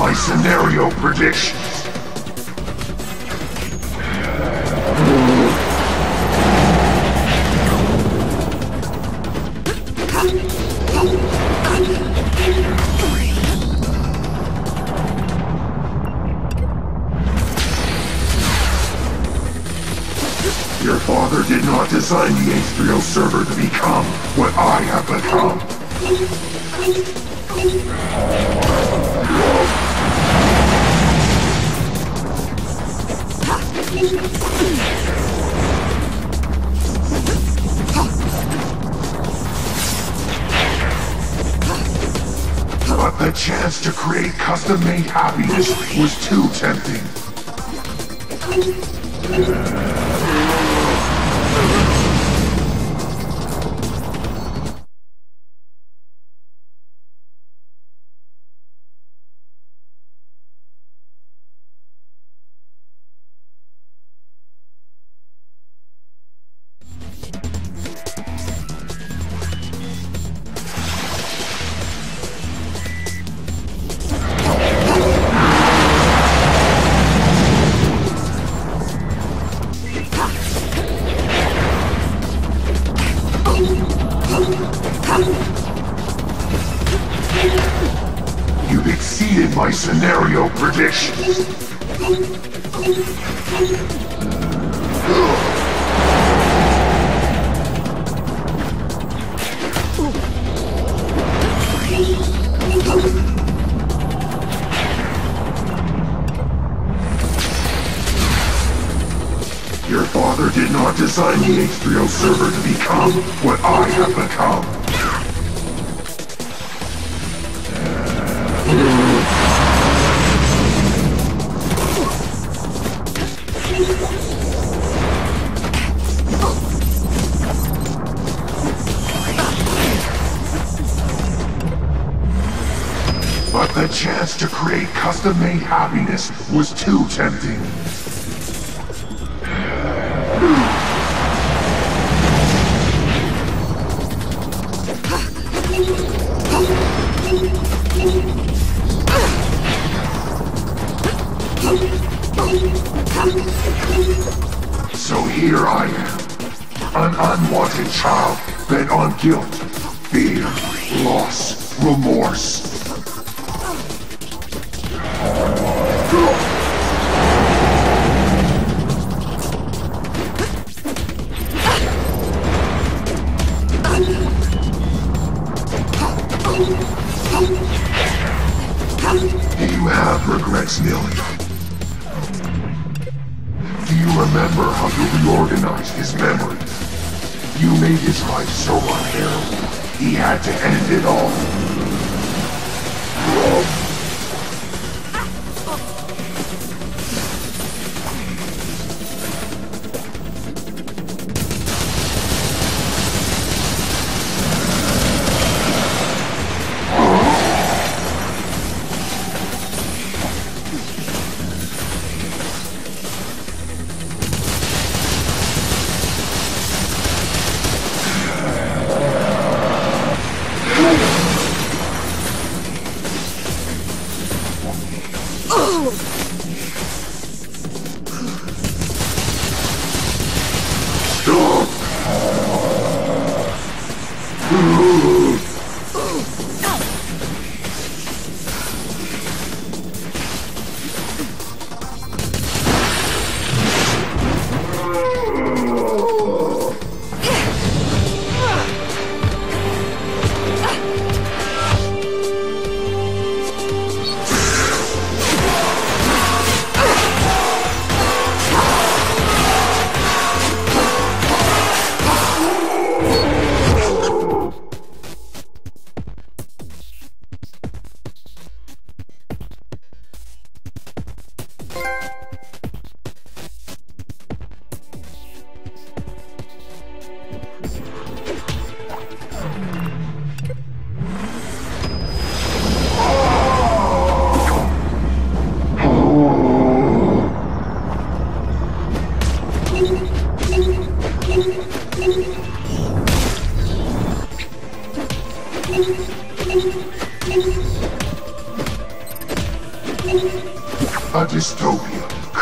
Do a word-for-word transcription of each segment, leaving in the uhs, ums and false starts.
my scenario predictions. Your father did not design the H three O server to become what I have become. But the chance to create custom-made happiness was too tempting. You've exceeded my scenario predictions. Your father did not design the H three O server to become what I have become. But the chance to create custom-made happiness was too tempting. So here I am, an unwanted child bent on guilt, fear, loss, remorse. Do you have regrets, Nilly? Do you remember how you reorganized his memory? You made his life so unbearable, he had to end it all.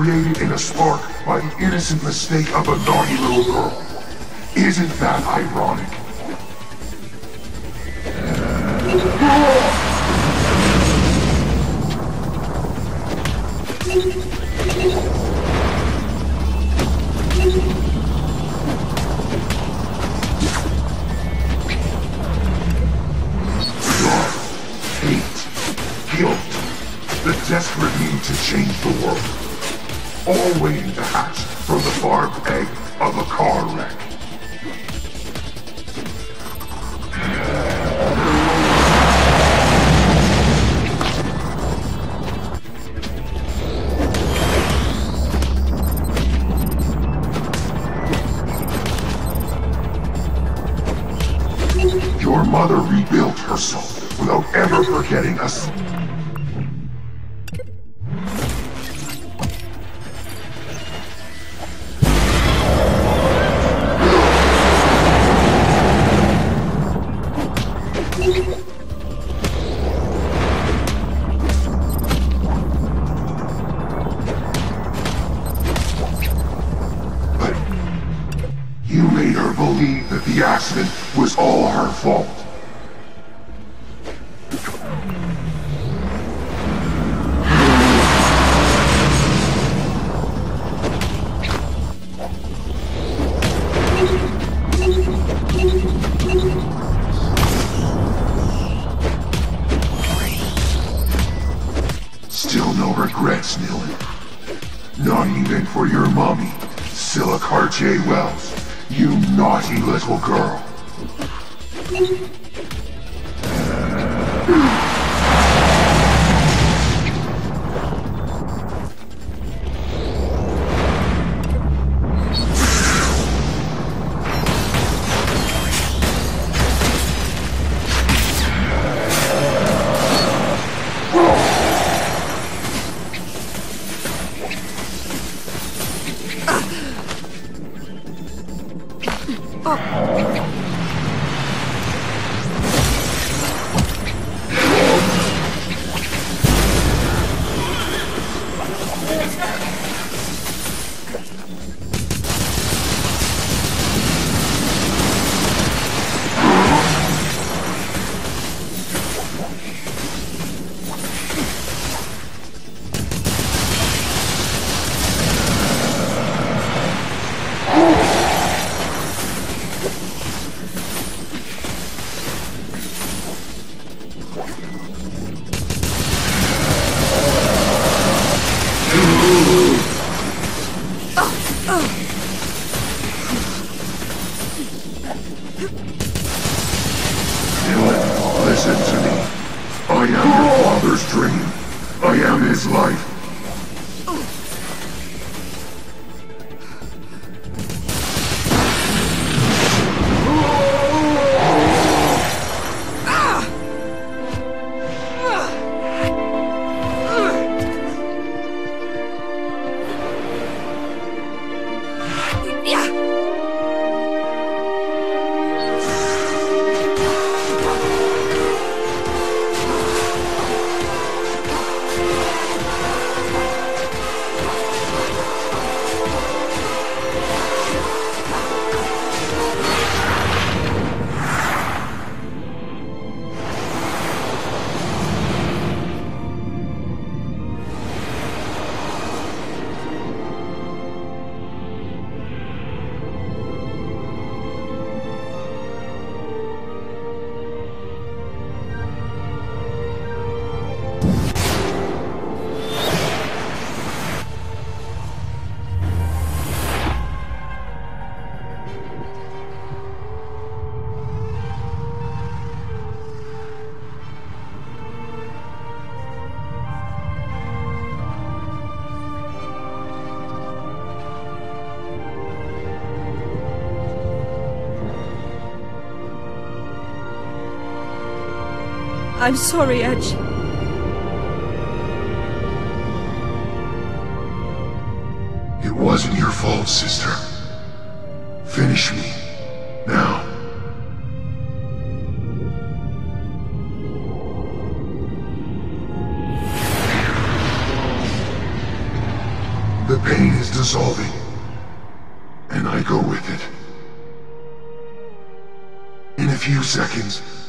created in a spark by the innocent mistake of a naughty little girl. Isn't that ironic? The desperate need to change the world. All waiting to hatch from the barbed egg of a car wreck. Your mother rebuilt herself without ever forgetting us. You made her believe that the accident was all her fault. Still no regrets, Nilin. Not even for your mommy, Scylla Cartier-Wells. You naughty little girl. Listen to me. I am your father's dream. I am his life. I'm sorry, Edge. It wasn't your fault, sister. Finish me. Now. The few seconds,